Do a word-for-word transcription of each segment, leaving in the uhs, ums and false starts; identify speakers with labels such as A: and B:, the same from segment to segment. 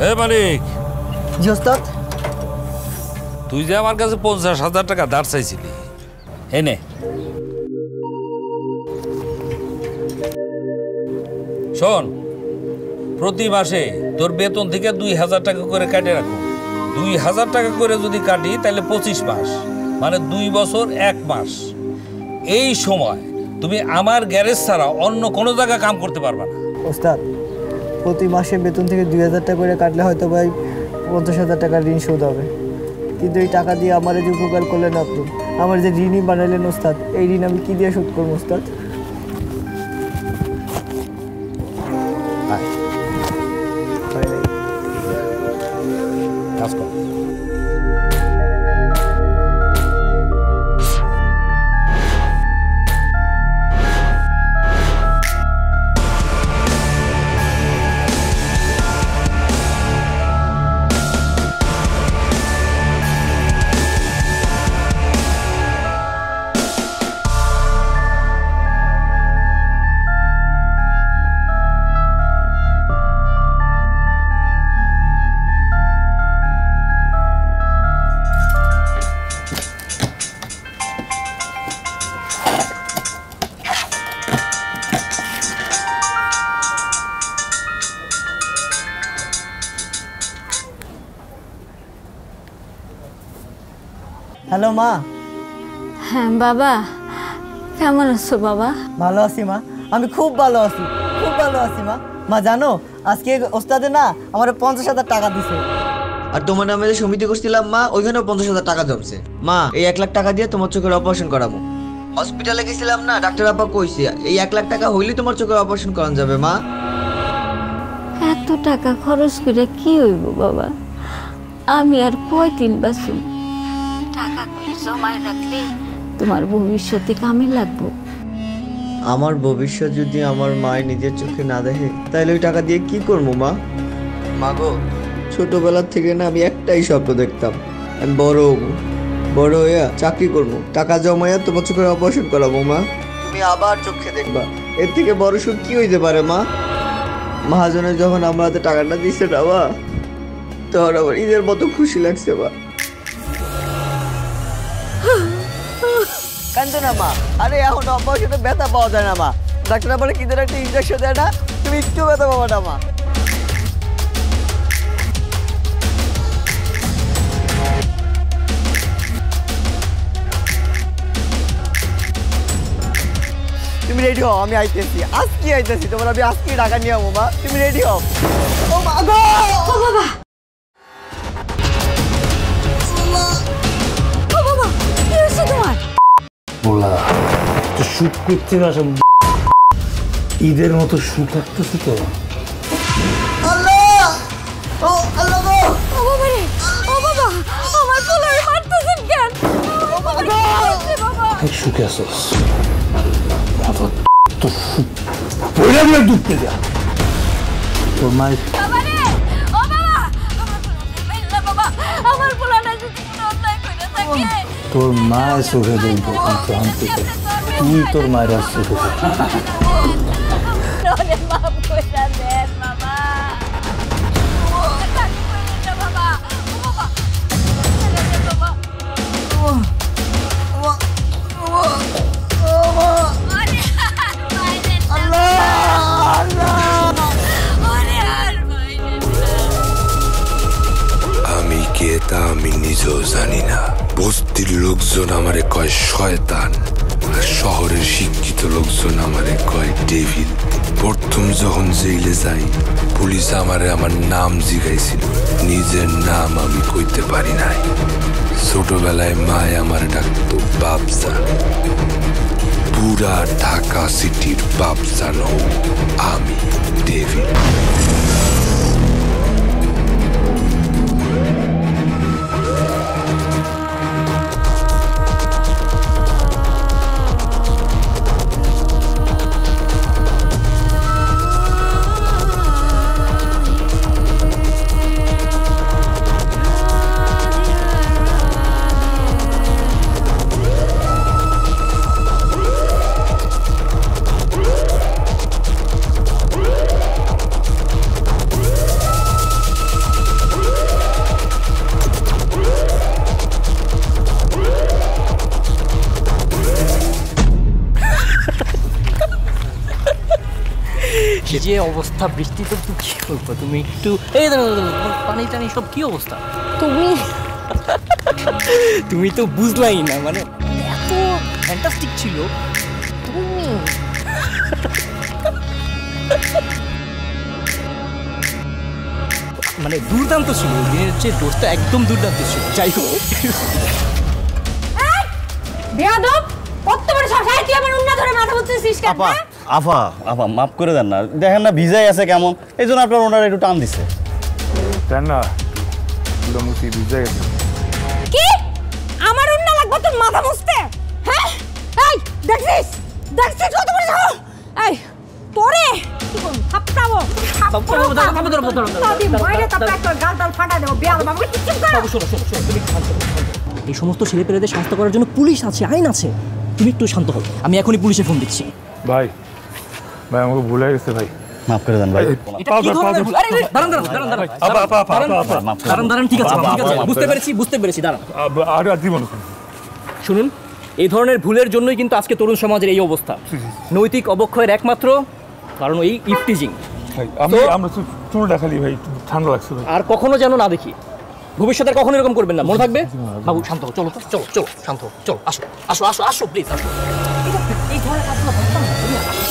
A: এ মালিক।
B: জি ওস্তাদ।
A: তুই যে আমার কাছে পঞ্চাশ হাজার টাকা ধার চাইছিলি, এনে শোন, প্রতি মাসে তোর বেতন থেকে দুই হাজার টাকা করে কাটে রাখো। দুই হাজার টাকা করে যদি কাটি তাহলে পঁচিশ মাস, মানে দুই বছর এক মাস। এই সময় তুমি আমার গ্যারেজ ছাড়া অন্য কোনো জায়গায় কাম করতে পারবে না।
B: ওস্তাদ, প্রতি মাসে বেতন থেকে দুই হাজার টাকা করে কাটলে হয়তো ভাই পঞ্চাশ হাজার টাকা ঋণ শোধ হবে, কিন্তু এই টাকা দিয়ে আমার যে উপকার করলেন আপনি, আমার যে ঋণই বানাইলেন ওস্তাদ, এই ঋণ আমি কী দিয়ে শোধ করবো ওস্তাদ?
A: কাজ কর।
B: হ্যালো মা।
C: হ্যাঁ বাবা, কেমন আছো বাবা?
B: ভালো আছি মা, আমি খুব ভালো আছি, খুব ভালো আছি মা। মা জানো, আজকে ওস্তাদে না আমার পঞ্চাশ হাজার টাকা দিছে।
D: আর তোমার নামে যে সমিতি করছিলাম মা, ওইখানেও পঞ্চাশ হাজার টাকা জমছে। মা, এই এক লাখ টাকা দিয়ে তোমার চোখের অপারেশন করাবো। হসপিটালে গেছিলাম না, ডাক্তার আপা কইছে এই এক লাখ টাকা হইলে তোমার চোখের অপারেশন করানো যাবে। মা,
C: এত টাকা খরচ করে কি হইব বাবা? আমি আর কয়দিন বাঁচুম? টাকাগুলো জমায় রাখলে তোমার ভবিষ্যতে কামে লাগবো।
D: আমার ভবিষ্যৎ যদি আমার মায়ের নিজের চোখে না দেখে, তাহলে ওই টাকা দিয়ে কি করবো মা? মা গো, ছোটবেলার থেকে না আমি একটাই স্বপ্ন দেখতাম, আমি বড় হবো, বড় হইয়া চাকরি করবো, টাকা জমাইয়া তোমার চোখের অপারেশন করাবো। মা, তুমি আবার চোখে দেখবা, এর থেকে বড় সুখ কি হইতে পারে মা? মহাজনের যখন আমার হাতে টাকাটা দিচ্ছে না মা, তখন আমার ঈদের মতো খুশি লাগছে মা।
B: কান্দো না মা, আরে এখন অপারেশনে ব্যথা পাওয়া যায় না মা, ডাক্তার বলে কি ধরে একটা ইঞ্জেকশন দেয় না, তুমি একটু ব্যথা পাবো না মা। তুমি রেডি হও, আমি আইতেছি, আজকে আইতেছি, তোমার আমি আজকে টাকা নিয়ে যাবো মা, তুমি রেডি হও। ও মা গো,
C: ও বাবা, ও বাবা, কি হয়েছে তোমার?
E: বলা তো শুট করতে না, ঈদের মতো শুট লাগতেছে তো।
B: আল্লাহ, ও আল্লাহ গো,
C: ও বাবা রে, ও বাবা, আমার পোলারে মারতেছেন কেন? ও বাবা, কি হয়েছে বাবা?
E: এক সুখে আসস তো পয়লা দিয়ে ডুবতে যা তোর মায়ের।
C: বাবা রে, ও বাবা, আমার পোলারে মাইল্লা বাবা, আমার পোলারে যদি কোনো অন্যায় কইরা থাকে,
E: তোর মায়ের চোখে দেখবো কিন্তু হানতে তুই তোর মায়ের চোখে
C: নরে মাফ কইরা দেন বাবা। ও কাকি কইলেন না বাবা, ও বাবা, ছেড়ে দে বাবা। ও ও ও ও আরে আর মাইরে
B: আল্লাহ আল্লাহ,
C: আরে আর মাইরে।
F: আমি কে তা আমি নিজেও জানি না। বস্তির লোকজন আমারে কয় শয়তান, আর শহরের শিক্ষিত লোকজন আমারে কয় ডেভিল। প্রথম যখন জেলে যাই, পুলিশ আমারে আমার নাম জিগাইছিল, নিজের নাম আমি কইতে পারি নাই। ছোটবেলায় মায় আমার ডাকতো বাপজান। পুরা ঢাকা সিটির বাপজান হও আমি, ডেভিল।
G: যে অবস্থা বৃষ্টি তো তুমি কি করবো তুমি একটু এই দাঁড়াও, দাঁড়াও, দাঁড়াও, পানি টানি সব কি অবস্থা
C: তুমি
G: তুমি তো বুঝলাই না মানে এত ফ্যান্টাস্টিক ছিল
C: তুমি
G: মানে দুর্দান্ত ছিল দিনের চেয়ে দোষটা একদম দুর্দান্ত ছিল যাই হোক
C: বেয়াদব কত বড় সাহস তুই আমার উন্না ধরে মাথা মুছতেছিস কেন
H: আপা আফা আপা মাফ করে দেন না দেখেন না ভিজাই আছে কেমন এই জন্য আপনার ওনারা একটু টান দিছে
E: দেন না পুরো মুছি ভিজে গেছে
C: কি আমার উন্না লাগবে তোর মাথা মুছতে হ্যাঁ এই দেখছিস দেখছিস কত বড় সাহস এই তোরে কি করব থাপড়াবো থাপড়াবো বাবা ধরো ধরো দাদি মাইরে তাপড়া তোর গাল টাল ফাটা দেব বেয়াদব বাবা কি চুপ কর
G: বাবু শোনো শোনো শোনো তুমি একটু শান্ত হও, শান্ত হও। এই সমস্ত ছেলেপেলেদের শান্ত করার জন্য পুলিশ আছে আইন আছে তুমি একটু শান্ত হও আমি এখনই পুলিশে ফোন দিচ্ছি
E: ভাই ভাই আমাকে ভুলে গেছে ভাই
H: মাফ করে দেন ভাই
G: এটা কি ধরনের ভুল? আরে, আরে, দাঁড়ান দাঁড়ান দাঁড়ান দাঁড়ান
E: আপা আপা আপা
G: দাঁড়ান,
E: আপা
H: মাফ করে
G: দাঁড়ান দাঁড়ান ঠিক আছে
H: আপা,
G: ঠিক আছে
H: আপা,
G: বুঝতে
H: আপা।
G: পেরেছি বুঝতে পেরেছি দাঁড়ান
E: আর আর জীবন
G: শুনুন এই ধরনের ভুলের জন্যই কিন্তু আজকে তরুণ সমাজের এই অবস্থা নৈতিক অবক্ষয়ের একমাত্র কারণ এই ইফটিজিং
E: ভাই আমি
G: তো-
E: আমরা চুল দেখালি ভাই একটু ঠান্ডা লাগছে ভাই
G: আর কখনো যেন না দেখি ভবিষ্যতে আর কখনো এরকম করবেন না মনে থাকবে বাবু শান্ত হও চলো চলো চলো শান্ত হও চলো আসো আসো আসো আসো প্লিজ আসো এটা- এই ধরনের কাজগুলো করতাম না, তুমি আসো।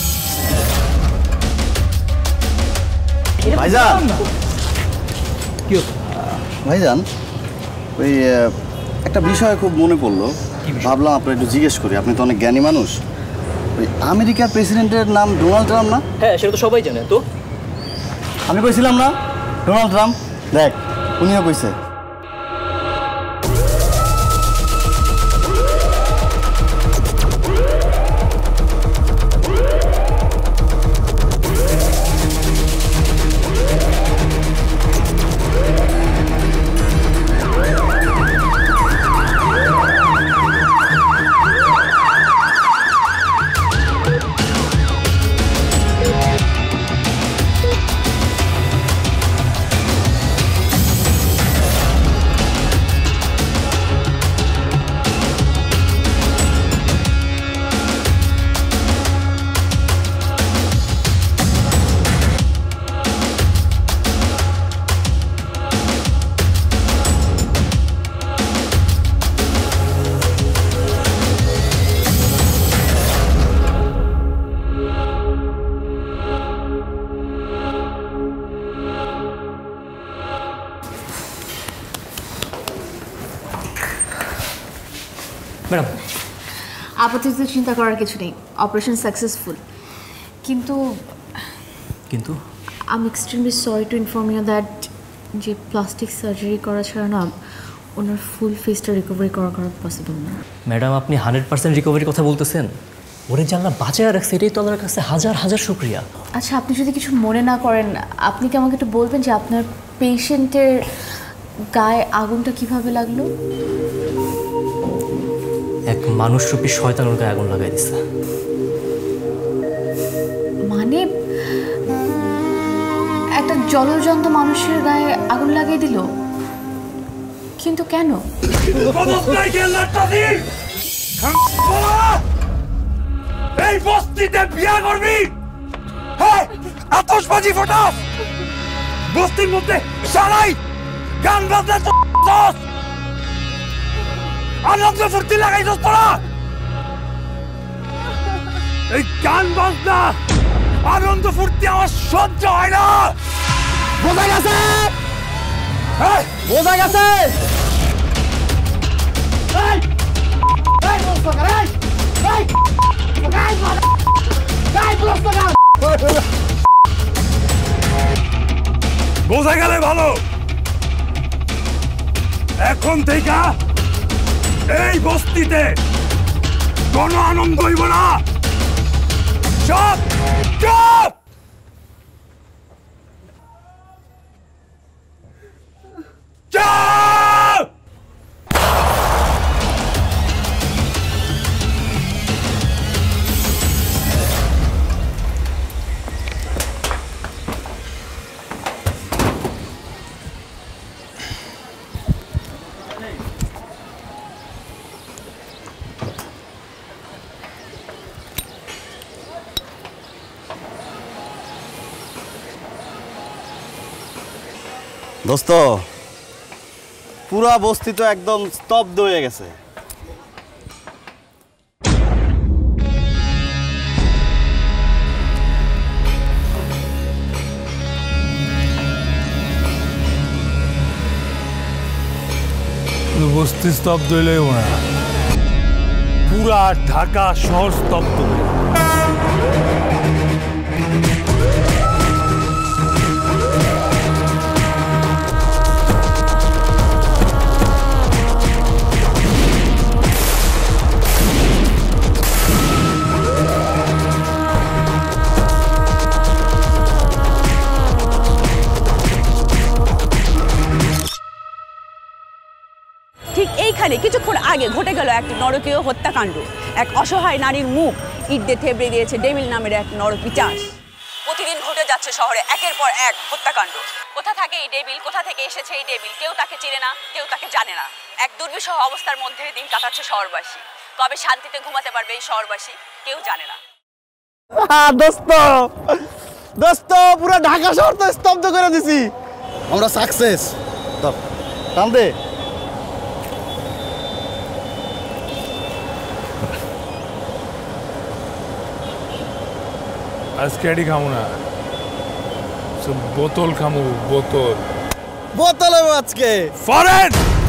G: এরকম
H: ভাইজান।
G: করতাম না। কি হলো?
H: ভাইজান ওই আহ, একটা বিষয় খুব মনে পড়লো ভাবলাম আপনার একটু জিজ্ঞেস করি আপনি তো অনেক জ্ঞানী মানুষ ওই আমেরিকার প্রেসিডেন্টের নাম ডোনাল্ড ট্রাম্প না
G: হ্যাঁ সেটা তো সবাই জানে তো
H: আমি কইছিলাম না ডোনাল্ড ট্রাম্প দেখ উনিও কইছে
G: ম্যাডাম
I: আপাতত চিন্তা করার কিছু নেই অপারেশন সাকসেসফুল কিন্তু
G: কিন্তু
I: I am extremely sorry to inform you that যে প্লাস্টিক সার্জারি করা ছাড়া না ওনার ফুল ফেসটা রিকভারি করা করা পসিবল না
G: ম্যাডাম আপনি হান্ড্রেড পার্সেন্ট রিকভারির কথা বলতেছেন ওরে জানলা বাঁচায় রাখছে এটাই তো আমার কাছে হাজার হাজার শুক্রিয়া
I: আচ্ছা আপনি যদি কিছু মনে না করেন আপনি কি আমাকে একটু বলবেন যে আপনার পেশেন্টের গায়ে আগুনটা কিভাবে লাগলো
G: এক মানুষরূপী শয়তান ওর গায়ে আগুন লাগাই দিচ্ছে
I: মানে একটা জলজন্ত মানুষের গায়ে আগুন লাগিয়ে দিল কিন্তু কেন
A: এই বস্তিতে বিয়া করবি হ্যাঁ আতশবাজি ফটাস বস্তির মধ্যে সারাই গান বাজনা তো আনন্দ ফুর্তি লাগাইছস তোরা এই গান বাজনা আনন্দ ফুর্তি আমার সহ্য হয় না বোঝা গেছে হ্যাঁ
H: বোঝা গেছে
A: বোঝা গেলে ভালো এখন থেকে এই বস্তিতে কোনো আনন্দ হইব না সব চুপ চুপ
H: দোস্ত পুরা বস্তি তো একদম স্তব্ধ হয়ে গেছে।
E: বস্তি স্তব্ধ হইলেও না, পুরা ঢাকা শহর স্তব্ধ হয়ে
J: এইখানে কিছুক্ষণ আগে ঘটে গেল এক নরকীয় হত্যাকাণ্ড। এক অসহায় নারীর মুখ ইট দিয়ে থেবড়ে দিয়েছে ডেভিল নামের এক নরপিশাচ। প্রতিদিন ঘটে যাচ্ছে শহরে একের পর এক হত্যাকাণ্ড। কোথা থেকে এই ডেভিল, কোথা থেকে এসেছে এই ডেভিল, কেউ তাকে চিনে না, কেউ তাকে জানে না। এক দুর্বিষহ অবস্থার মধ্যে দিন কাটাচ্ছে শহরবাসী। কবে শান্তিতে ঘুমাতে পারবে এই শহরবাসী, কেউ জানে না।
H: দোস্ত দোস্ত পুরো ঢাকা শহর তো স্তব্ধ করে দিছি, আমরা সাকসেস। টান দে।
E: আজকে এডি খামু না, সব বোতল খামু, বোতল
H: বোতল আজকে
E: ফরেন।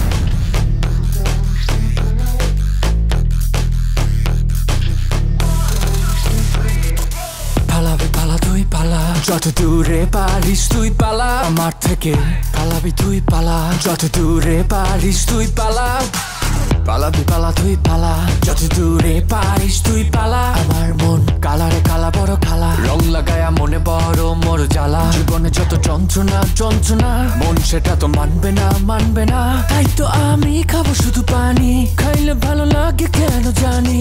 K: পালাবি পালা তুই পালা, যত দূরে পারিস তুই পালা আমার থেকে। পালাবি তুই পালা, যত দূরে পারিস তুই পালা। পালাবি পালা তুই পালা, যত দূরে পারিস তুই পালা। আমার মন কালারে কালা বড় খালা, রং লাগায়া মনে বড় মোর জ্বালা। জীবনে যত যন্ত্রণা যন্ত্রণা, মন সেটা তো মানবে না মানবে না। তাই তো আমি খাবো শুধু পানি, খাইলে ভালো লাগে কেন জানি।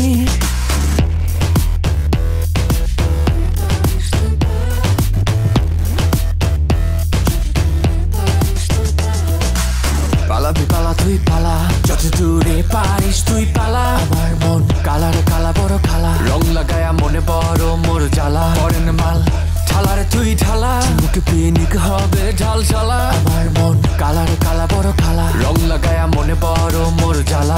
K: পালাবি পালা তুই পালা, যত দূরে পারিস তুই পালা। আমার মন কালারে কালা বড় খালা, রং লাগায়া মনে বড় মোর জ্বালা। পরেন মাল ঢালারে তুই ঢালা, মুখে পিনিক হবে ঝাল ঝালা। আমার মন কালারে কালা বড় খালা, রং লাগায়া মনে বড় মোর জ্বালা।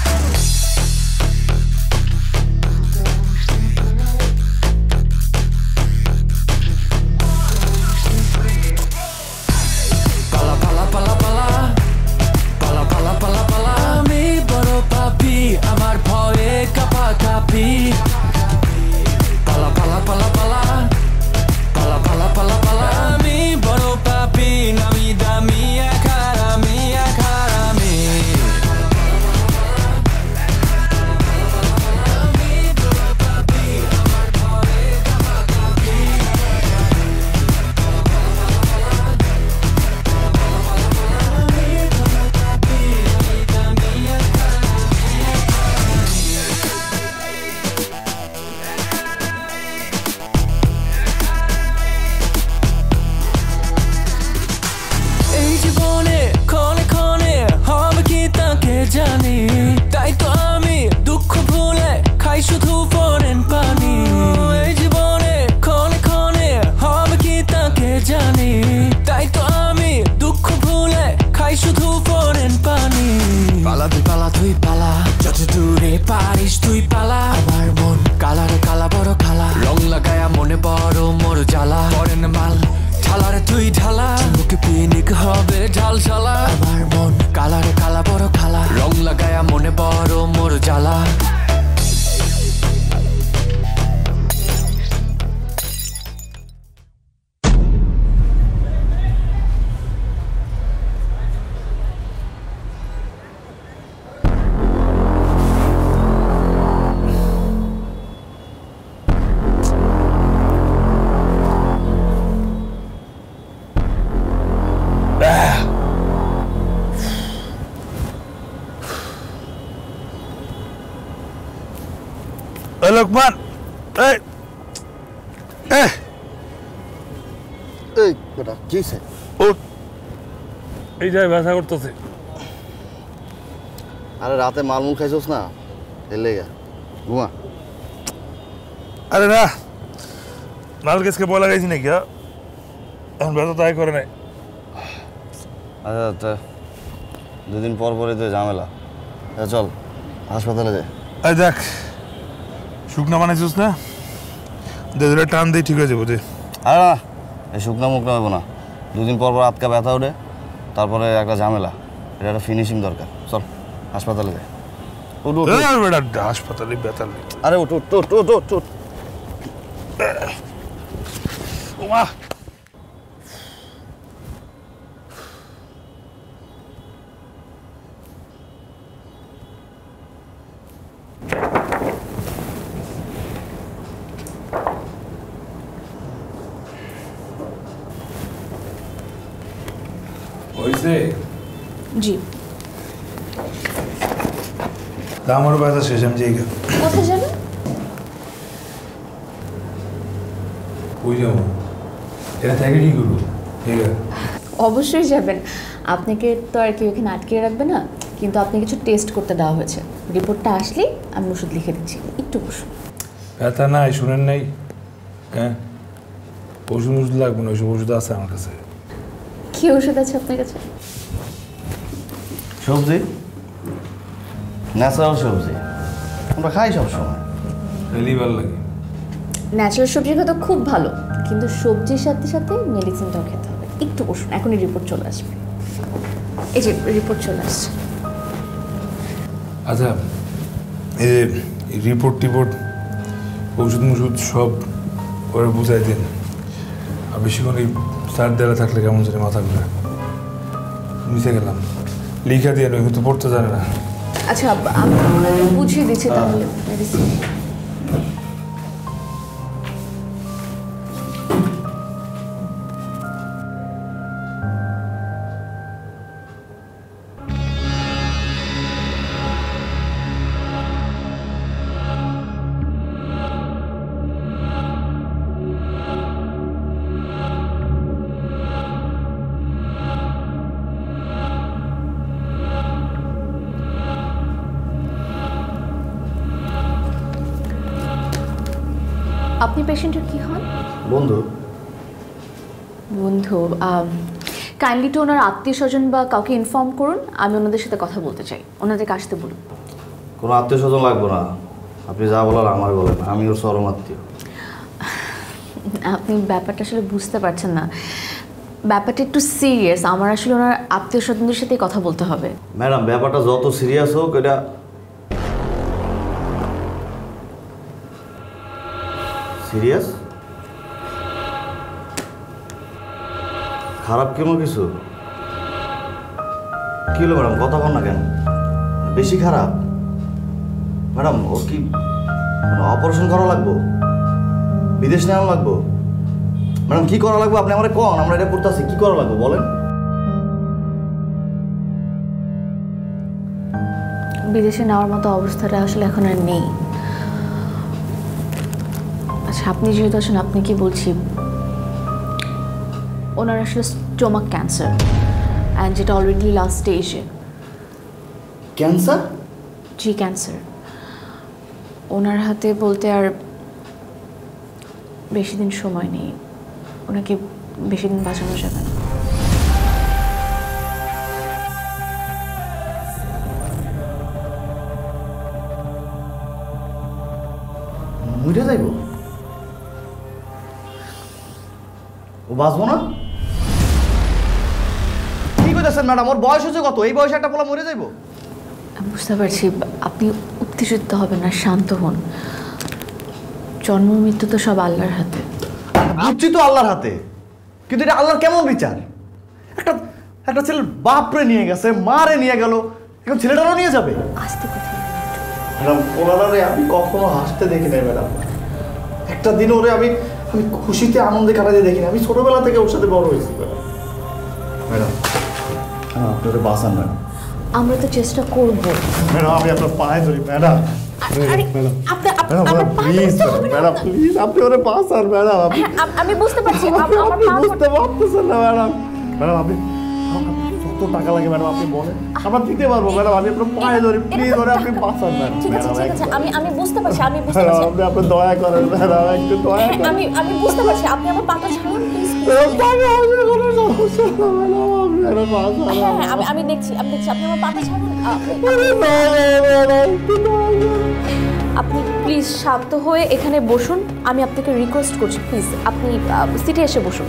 K: পালা পালা পালা পালা পালা পালা পালা পালা, আমি বড় পাপি আমার ভয়ে কাপা কাপি। পালা পালা পালা পালা পালা পালা পালা পালা, আমি বড় পাপি নামি দামি এক হারামি এক হারামি। এই জীবনে ক্ষণে ক্ষণে হবে কি তাকে জানি। তাই তো আমি দুঃখ ভুলে খাই শুধু ফরেন পানি। এই জীবনে ক্ষণে ক্ষণে হবে কি তাকে জানি। তাই তো আমি দুঃখ ভুলে খাই শুধু ফরেন পানি। পালাবি পালা তুই পালা, যত দূরে পারিস তুই পালা। আমার মন কালারে কালা বড় খালা, রং লাগায়া মনে বড় মোর জ্বালা। পরেন মাল ঢালারে তুই ঢালা, মুখে পিনিক হবে ঝাল ঝালা। আমার মন কালারে কালা বড় খালা, রং লাগায়া মনে বড় মোর জ্বালা।
E: লোকমান, এই এই
H: এই বেটা কি সে
E: ওঠ, এই যায় ব্যথা করতেছে।
H: আরে রাতে মালমুল খাইছস না, এর লেগা ঘুমা।
E: আরে না, নাল কেসকে বলা গেছি নাকি? এখন ব্যথা তাই করে নাই।
H: আচ্ছা আচ্ছা দুদিন পর পরে তো ঝামেলা চল হাসপাতালে যাই
L: এই দেখ শুকনা বানাইছিস না দে ধরে টান দিয়ে ঠিক হয়ে যাবো দে
H: আরে না এই শুকনা মুকনা হবো না দুদিন পর পর আটকা ব্যথা ওঠে তারপরে একটা ঝামেলা এটা একটা ফিনিশিং দরকার চল হাসপাতালে যাই
L: হাসপাতালে ব্যথা
H: আরে উঠ উঠ উঠ উঠ উঠ উঠ
I: জি
L: আমারও ব্যথা শেষ আমি যাই
I: কোথায় যাবেন?
L: ওই যাবো এটা থেকে কি করবো ঠিক আছে
I: অবশ্যই যাবেন। আপনাকে তো আর কি ওখানে আটকে রাখবে না, কিন্তু আপনি কিছু টেস্ট করতে দেওয়া হয়েছে। রিপোর্টটা আসলেই আমি ওষুধ লিখে দিচ্ছি, একটু বসুন।
L: ব্যথা নাই শুনেন নাই? হ্যাঁ ওষুধ ওষুধ লাগবে না, ওইসব ওষুধ আছে আমার কাছে।
I: কি ওষুধ আছে আপনার কাছে?
H: সবজি, ন্যাচারাল সবজি আমরা খাই সবসময়,
L: খেলেই ভালো লাগে।
I: ন্যাচারাল সবজি খাওয়া তো খুব ভালো, কিন্তু সবজির সাথে সাথে মেডিসিনটাও খেতে হবে। একটু বসুন, এখনই রিপোর্ট চলে আসবে। এই যে রিপোর্ট চলে আসছে।
L: আচ্ছা এই যে রিপোর্ট টিপোর্ট ওষুধ মুষুধ সব ওরা বুঝাই দিন। আর বেশিক্ষণ এই স্যার দেওয়া থাকলে কেমন জানি মাথা ঘুরে মিশে গেলাম। লিখা দিয়ে নয় কিন্তু পড়তে জানে না।
I: আচ্ছা আমি বুঝিয়ে দিচ্ছি তাহলে মেডিসিন। আপনি পেশেন্টের কি হন?
H: বন্ধু।
I: বন্ধু, কাইন্ডলি তো ওনার আত্মীয় স্বজন বা কাউকে ইনফর্ম করুন, আমি ওনাদের সাথে কথা বলতে চাই। ওনাদেরকে আসতে বলুন।
H: কোনো আত্মীয় স্বজন লাগবে না, আপনি যা বলার আমার বলেন, আমি ওর চরম আত্মীয়।
I: আপনি ব্যাপারটা আসলে বুঝতে পারছেন না, ব্যাপারটা একটু সিরিয়াস। আমার আসলে ওনার আত্মীয় স্বজনদের সাথে কথা বলতে হবে।
H: ম্যাডাম ব্যাপারটা যত সিরিয়াস হোক, এটা সিরিয়াস খারাপ কোনো কিছু কি হলো ম্যাডাম? কথা বল না কেন? বেশি খারাপ ম্যাডাম? ওর কি অপারেশন করা লাগবো? বিদেশ নেওয়া লাগবো? ম্যাডাম কি করা লাগবে আপনি আমার কন, আমরা এটা করতেছি। কি করা লাগবে বলেন?
I: বিদেশে নেওয়ার মতো অবস্থাটা আসলে এখন আর নেই। আচ্ছা আপনি যেহেতু আছেন, আপনি কি বলছি, ওনার আসলে স্টোমাক ক্যান্সার, অ্যান্ড যেটা অলরেডি লাস্ট স্টেজে।
H: ক্যান্সার?
I: জি ক্যান্সার। ওনার হাতে বলতে আর বেশি দিন সময় নেই, ওনাকে বেশি দিন বাঁচানো যাবে না।
H: মরে যাইব? ও বাঁচবো না? কি কইতেছেন ম্যাডাম? ওর বয়স হচ্ছে কত? এই বয়সে একটা পোলা মরে যাইব?
I: আমি বুঝতে পারছি, আপনি উত্তেজিত হবেন না, শান্ত হন। জন্ম মৃত্যু তো সব আল্লাহর হাতে।
H: বুঝছি তো আল্লাহর হাতে, কিন্তু এটা আল্লাহর কেমন বিচার? একটা একটা ছেলের বাপরে নিয়ে গেছে, মারে নিয়ে গেল, এখন ছেলেটারও নিয়ে যাবে?
I: আস্তে কথা
H: ম্যাডাম পোলারে আমি কখনো হাসতে দেখি নাই ম্যাডাম। একটা দিন ওরে আমি আমি খুশিতে আনন্দে কাটাতে দেখিনি। আমি ছোটবেলা থেকে ওর সাথে বড় হয়েছি ম্যাডাম। ম্যাডাম আপনি ওরে বাঁচান ম্যাডাম।
I: আমরা তো চেষ্টা করব
H: ম্যাডাম, আমি আপনার পায়ে ধরি ম্যাডাম।
I: আমি বুঝতে পারছি,
H: আপনি বুঝতে পারতেছেন না ম্যাডাম। ম্যাডাম আপনি কত টাকা লাগে ম্যাডাম আপনি বলেন, আমরা দিতে পারবো ম্যাডাম। আমি আপনার পায়ে ধরে প্লিজ ধরে আপনি বাঁচান ম্যাডাম।
I: ঠিক আছে ঠিক আছে আমি আমি বুঝতে পারছি আমি বুঝতে পারছি
H: আপনি আপনি দয়া করেন ম্যাডাম, একটু দয়া করেন।
I: আমি আমি বুঝতে পারছি আপনি আমার পাটা ছাড়ুন প্লিজ। হ্যাঁ হ্যাঁ আমি আমি দেখছি আমি দেখছি আপনি আমার পাটা ছাড়ুন। আপনি প্লিজ শান্ত হয়ে এখানে বসুন, আমি আপনাকে রিকোয়েস্ট করছি প্লিজ আপনি সিটে এসে বসুন।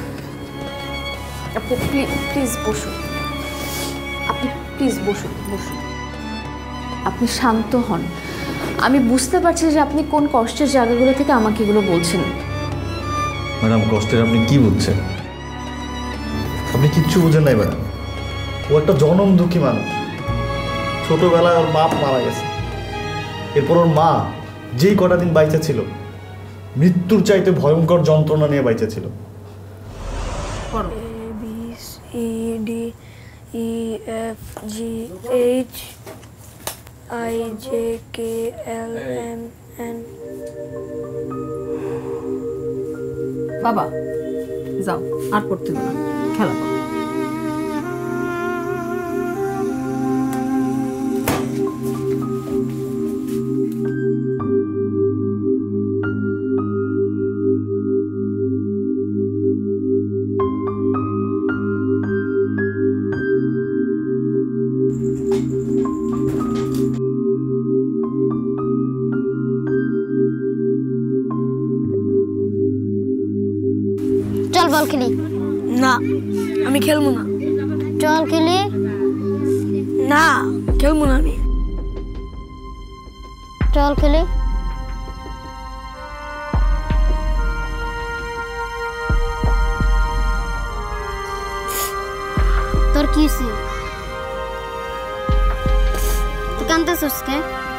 I: আপনি প্লিজ বসুন, আপনি প্লিজ বসুন বসুন আপনি শান্ত হন। আমি বুঝতে পারছি যে আপনি কোন কষ্টের জায়গাগুলো থেকে আমাকে এগুলো বলছেন।
H: ম্যাডাম কষ্টের আপনি কি বুঝছেন? আপনি কিচ্ছু বুঝেন নাই ম্যাডাম। ও একটা জনম দুঃখী মানুষ, ছোটবেলায় ওর বাপ মারা গেছে, এরপর ওর মা যেই কটা দিন বাইচা ছিল মৃত্যুর চাইতে ভয়ঙ্কর যন্ত্রণা নিয়ে বাইচা ছিল।
M: E D E F G H I J K L M N।
J: বাবা যাও আর পড়তে না, খেলা করো।
M: চল বল খেলি। না আমি খেলবো না। চল খেলি। না খেলবো না আমি। চল খেলি। তোর কি হয়েছে? তুই কাঁদতেছিস কে?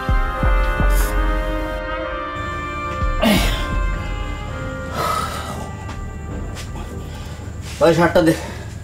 G: ভাই শার্টটা দে।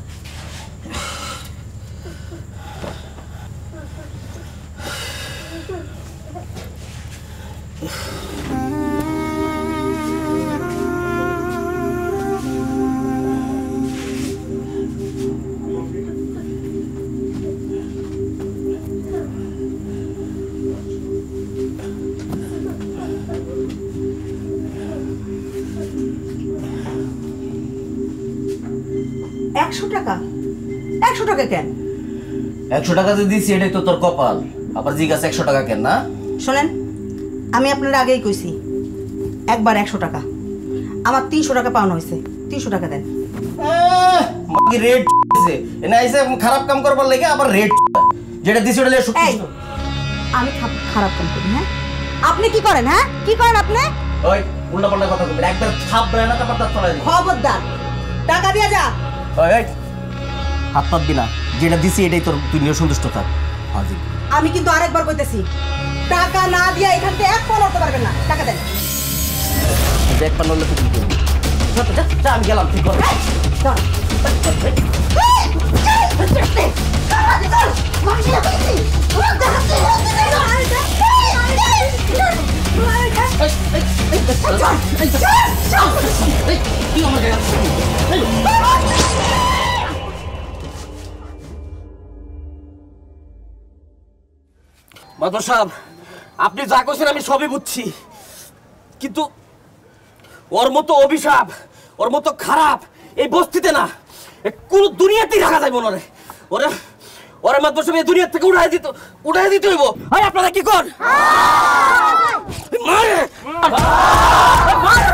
J: একশো টাকা? একশো টাকা কেন?
G: একশো টাকা যে দিছি এটাই তো তোর কপাল, আবার জিজ্ঞাসা একশো টাকা কেন না?
J: শোনেন, আমি আপনার আগেই কইছি একবার একশো টাকা, আমার তিনশো টাকা পাওনা হয়েছে, তিনশো টাকা দেন।
G: রেট এনে আইসে খারাপ কাম করবার লাগে আবার রেট যেটা দিছি ওটা লে
J: এই আমি খারাপ কাম করি? হ্যাঁ আপনি কি করেন? হ্যাঁ কি করেন আপনি?
G: ওই উল্টা পাল্টা কথা বলবি, একবার ছাপ দেয় না তারপর তার চলে দিই।
J: খবরদার, টাকা দিয়ে যা।
G: ওই ওই হাত পাতবি না, যেটা দিছি এটাই তোর, তুই নিয়ে সন্তুষ্ট থাক। হাজির।
J: আমি কিন্তু আরেকবার কইতেছি, টাকা না দিয়ে এখান থেকে এক পা নড়তে পারবেন না, টাকা দেন।
G: এক পা নড়লে তুই কি করবি? আমি গেলাম, ঠিক কর। মাদর সাহেব, আপনি যা কইছেন আমি সবই বুঝছি, কিন্তু ওর মতো অভিশাপ, ওর মতো খারাপ এই বস্তিতে না, কোন দুনিয়াতেই রাখা যাইব না রে। ওরে ওরে মাদর সাহেব এই দুনিয়া থেকে উড়াই দিত, উড়াই দিতে হইব। আরে আপনারা কি কর? মারে মারে।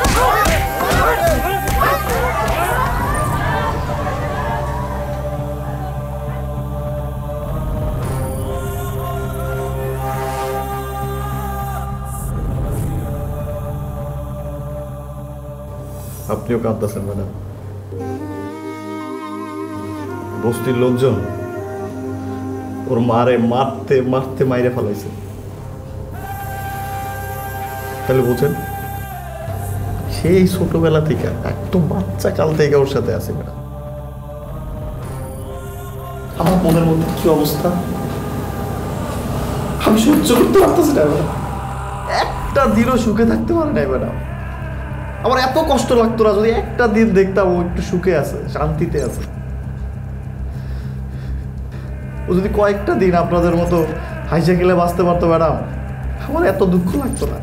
H: আপনিও কাঁদতেছেন ম্যাডাম। বস্তির লোকজন ওর মারে মারতে মারতে মাইরে ফেলাইছে। তাহলে বুঝেন, সেই ছোটবেলা থেকে একদম বাচ্চা কাল থেকে ওর সাথে আছে ম্যাডাম। আমার মনের মধ্যে কি অবস্থা আমি সহ্য করতে পারতেছি না ম্যাডাম। একটা দিনও সুখে থাকতে পারে নাই ম্যাডাম। আমার এত কষ্ট লাগতো না যদি একটা দিন দেখতাম ও একটু সুখে আছে, শান্তিতে আছে। ও যদি কয়েকটা দিন আপনাদের মতো হাইসাইকেলে বাঁচতে পারতো ম্যাডাম, আমার এত দুঃখ লাগতো না।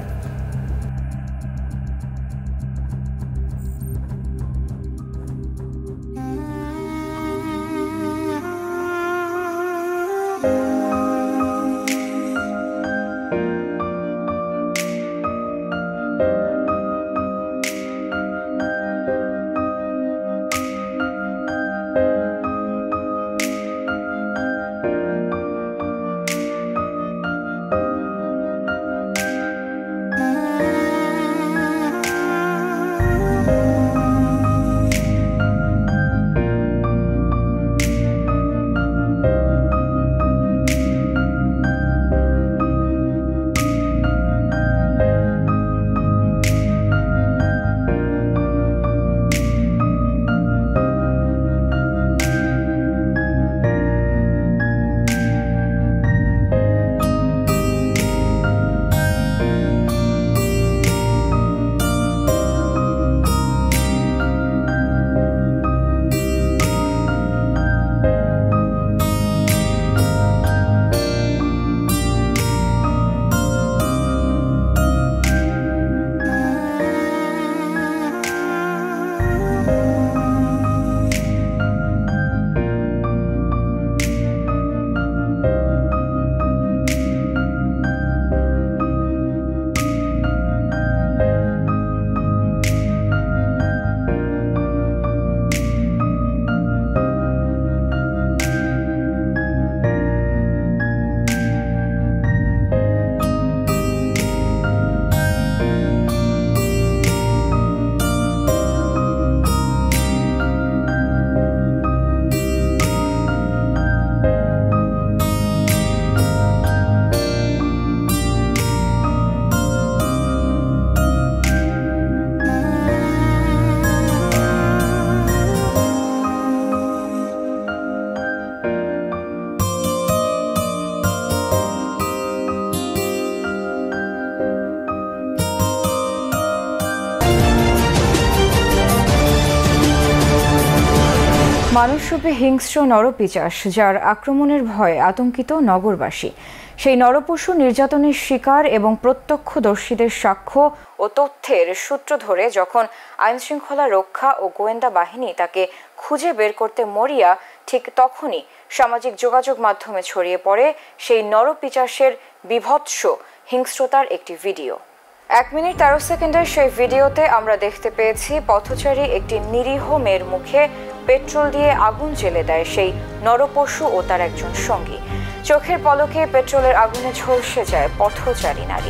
N: মানুষরূপে হিংস্র নরপিচাস, যার আক্রমণের ভয়ে আতঙ্কিত নগরবাসী। সেই নরপশু নির্যাতনের শিকার এবং প্রত্যক্ষদর্শীদের সাক্ষ্য ও তথ্যের সূত্র ধরে যখন আইনশৃঙ্খলা রক্ষা ও গোয়েন্দা বাহিনী তাকে খুঁজে বের করতে মরিয়া, ঠিক তখনই সামাজিক যোগাযোগ মাধ্যমে ছড়িয়ে পড়ে সেই নরপিচাসের বিভৎস হিংস্রতার একটি ভিডিও। এক মিনিট তেরো সেকেন্ডের সেই ভিডিওতে আমরা দেখতে পেয়েছি পথচারী একটি নিরীহ মেয়ের মুখে পেট্রোল দিয়ে আগুন জ্বেলে দেয় সেই নরপশু ও তার একজন সঙ্গী। চোখের পলকে পেট্রোলের আগুনে ঝলসে যায় পথচারী নারী।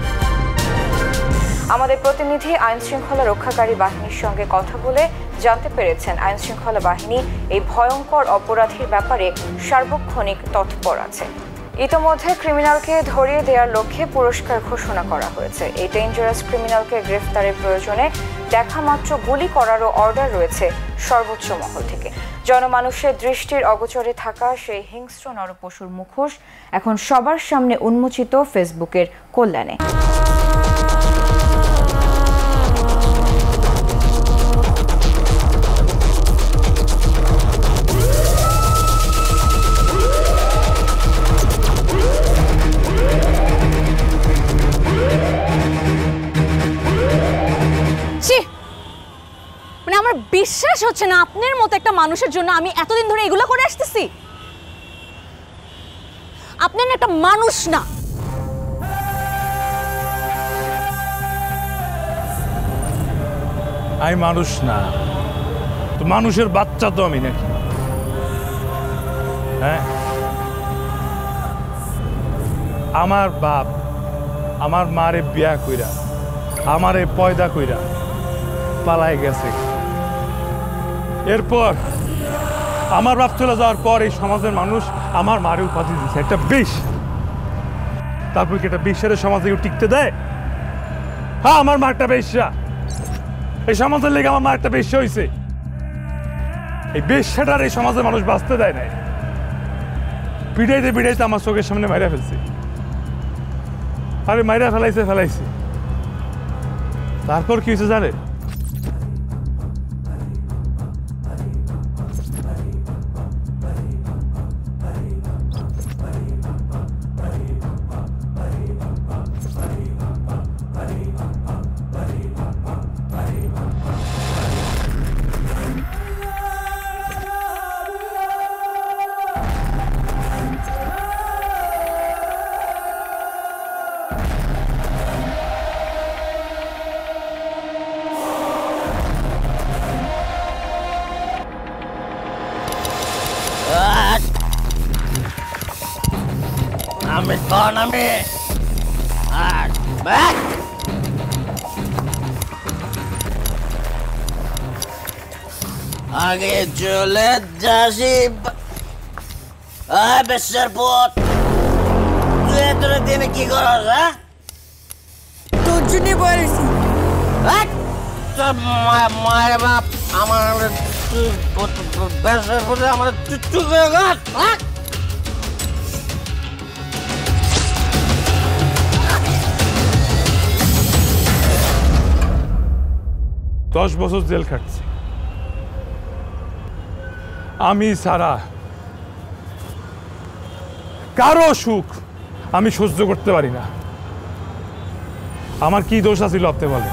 N: আমাদের প্রতিনিধি আইন শৃঙ্খলা রক্ষাকারী বাহিনীর সঙ্গে কথা বলে জানতে পেরেছেন আইন শৃঙ্খলা বাহিনী এই ভয়ঙ্কর অপরাধীর ব্যাপারে সার্বক্ষণিক তৎপর আছে। ইতোমধ্যে ক্রিমিনালকে ধরিয়ে দেওয়ার লক্ষ্যে পুরস্কার ঘোষণা করা হয়েছে। এই ডেঞ্জারাস ক্রিমিনালকে গ্রেফতারের প্রয়োজনে দেখা মাত্র গুলি করারও অর্ডার রয়েছে সর্বোচ্চ মহল থেকে। জনমানুষের দৃষ্টির অগোচরে থাকা সেই হিংস্র নরপশুর মুখোশ এখন সবার সামনে উন্মোচিত ফেসবুকের কল্যাণে।
J: মানে আমার বিশ্বাস হচ্ছে না আপনার মতো একটা মানুষের জন্য আমি এতদিন ধরে এগুলো করে আসতেছি। আপনি না একটা মানুষ না।
L: আমি মানুষ না তো মানুষের বাচ্চা তো আমি নাকি? হ্যাঁ, আমার বাপ আমার মারে বিয়া কইরা আমারে পয়দা কইরা পালাই গেছে। এরপর আমার বাপ চলে যাওয়ার পর এই সমাজের মানুষ আমার মারে উপাধি দিচ্ছে একটা বিষ। তারপর কি একটা বিশ্বের সমাজে কেউ টিকতে দেয়? হ্যাঁ, আমার মা একটা বেশ্যা। এই সমাজের লেগে আমার মা একটা বেশ্যা হয়েছে। এই বেশ্যাটার এই সমাজের মানুষ বাঁচতে দেয় নাই। পিড়াইতে পিড়াইতে আমার চোখের সামনে মাইরা ফেলছে। আরে মাইরা ফেলাইছে ফেলাইছে তারপর কি হয়েছে জানে?
G: আমি তখন আমি আর ব্যাক আগে চলে যাসি বেশার পথ তুই তোর দিনে কি করস হ্যাঁ
C: তোর জন্য বলেছি
G: মায়ের বাপ আমার বেশার পথে আমার চুচু করে গাছ
L: দশ বছর জেল খাটছি আমি সারা কারো সুখ আমি সহ্য করতে পারি না। আমার কি দোষ আছিল আপনি বলেন?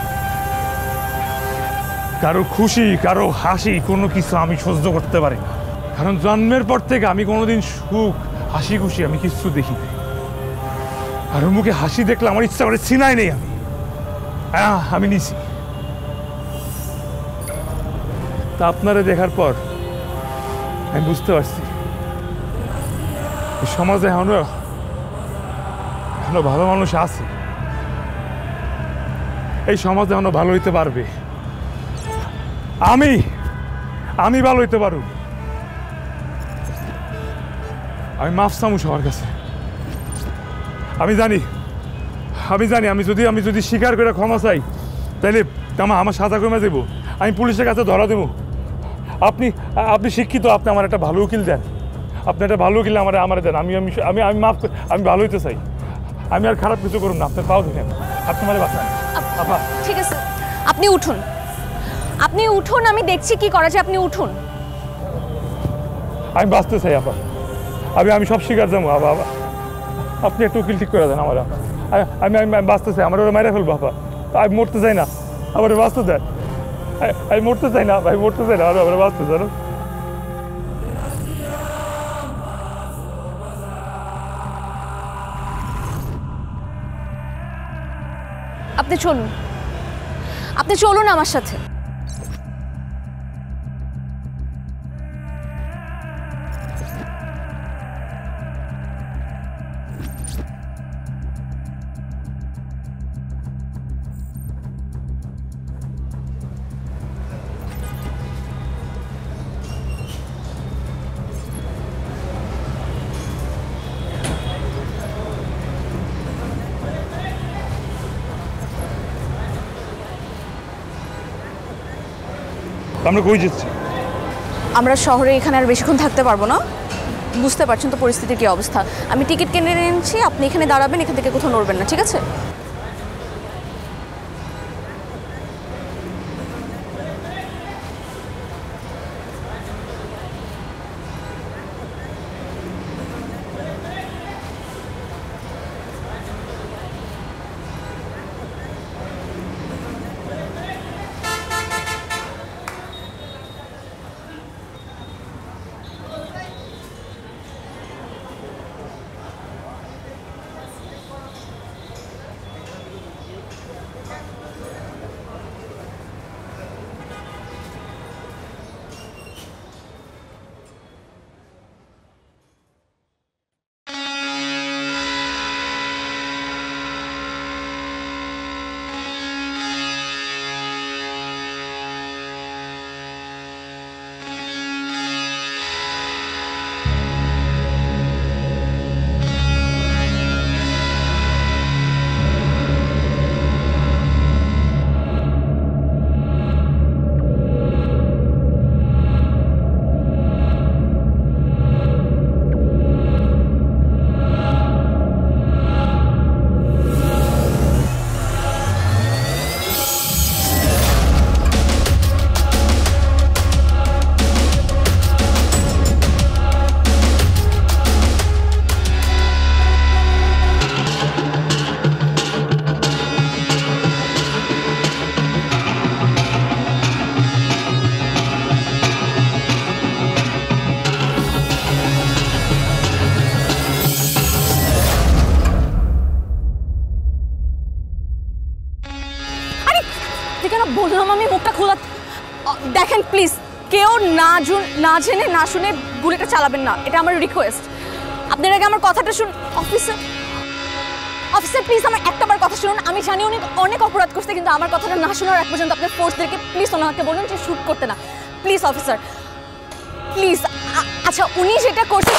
L: কারো খুশি কারো হাসি কোনো কিছু আমি সহ্য করতে পারি না, কারণ জন্মের পর থেকে আমি কোনোদিন সুখ হাসি খুশি আমি কিছু দেখি নাই। কারোর মুখে হাসি দেখলে আমার ইচ্ছা করে চিনাই নেই আমি হ্যাঁ আমি নিছি। তা আপনারা দেখার পর আমি বুঝতে পারছি সমাজে এখনো এখনো ভালো মানুষ আছে, এই সমাজে এখনো ভালো হইতে পারবে। আমি আমি ভালো হইতে পারব, আমি মাফ চামু সবার কাছে। আমি জানি আমি জানি আমি যদি আমি যদি স্বীকার করে ক্ষমা চাই তাহলে আমার আমার সাজা কমে দেবো, আমি পুলিশের কাছে ধরা দেবো। আপনি আপনি শিক্ষিত, আপনি আমার একটা ভালো উকিল দেন, আপনি একটা ভালো উকিল আমার আমার দেন। আমি আমি আমি আমি মাফ আমি ভালো হইতে চাই, আমি আর খারাপ কিছু করুন না, আপনার পাও ধরেন, আপনি মানে বাঁচান। আপা
I: ঠিক আছে, আপনি উঠুন, আপনি উঠুন, আমি দেখছি কি করা যায়, আপনি উঠুন।
L: আমি বাঁচতে চাই আপা, আমি আমি সব স্বীকার যাবো আপা। আপনি একটা উকিল ঠিক করে দেন আমার, আমি আমি বাঁচতে চাই, আমার ওরা মেরে ফেলবো আপা। আমি মরতে চাই না, আমার বাঁচতে দেন, আমি মরতে চাই না ভাই, মরতে চাই না, আর আমরা বাঁচতে চাই না।
I: আপনি চলুন, আপনি চলুন আমার সাথে।
L: আমরা কই যাচ্ছি?
I: আমরা শহরে এখানে আর বেশিক্ষণ থাকতে পারবো না, বুঝতে পারছেন তো পরিস্থিতির কি অবস্থা। আমি টিকিট কিনে নিয়েছি, আপনি এখানে দাঁড়াবেন, এখান থেকে কোথাও নড়বেন না, ঠিক আছে? বললাম আমি মুখটা খোলা, দেখেন প্লিজ, কেউ না না জেনে না শুনে গুলিটা চালাবেন না, এটা আমার রিকোয়েস্ট। আপনার আগে আমার কথাটা শুন। অফিসার অফিসার প্লিজ আমার একটাবার কথা শুনুন। আমি জানি উনি অনেক অপরাধ করছে, কিন্তু আমার কথাটা না শোনার এক পর্যন্ত আপনার ফোর্সদেরকে প্লিজ ওনাকে বলুন যে শ্যুট করতে না। Please officer please. আচ্ছা উনি যেটা করছে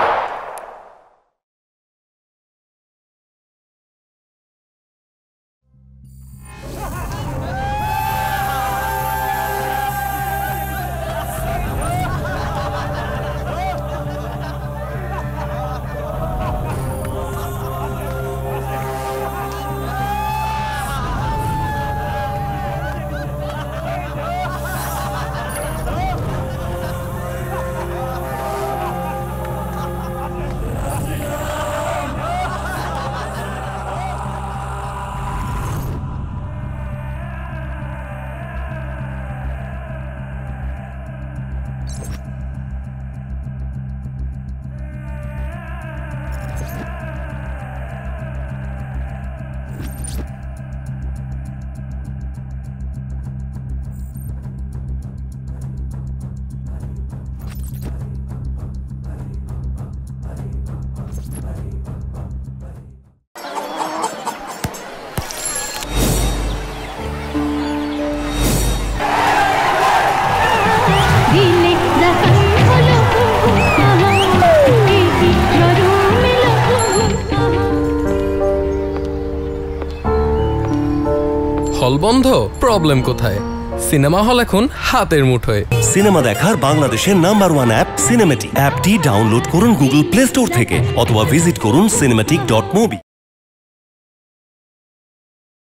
O: হল বন্ধ, প্রবলেম কোথায়? সিনেমা হল এখন হাতের মুঠোয়।
P: সিনেমা দেখার বাংলাদেশের নাম্বার ওয়ান অ্যাপ সিনেমেটিক। অ্যাপটি ডাউনলোড করুন গুগল প্লে স্টোর থেকে অথবা ভিজিট করুন সিনেমেটিক ডট মুভি।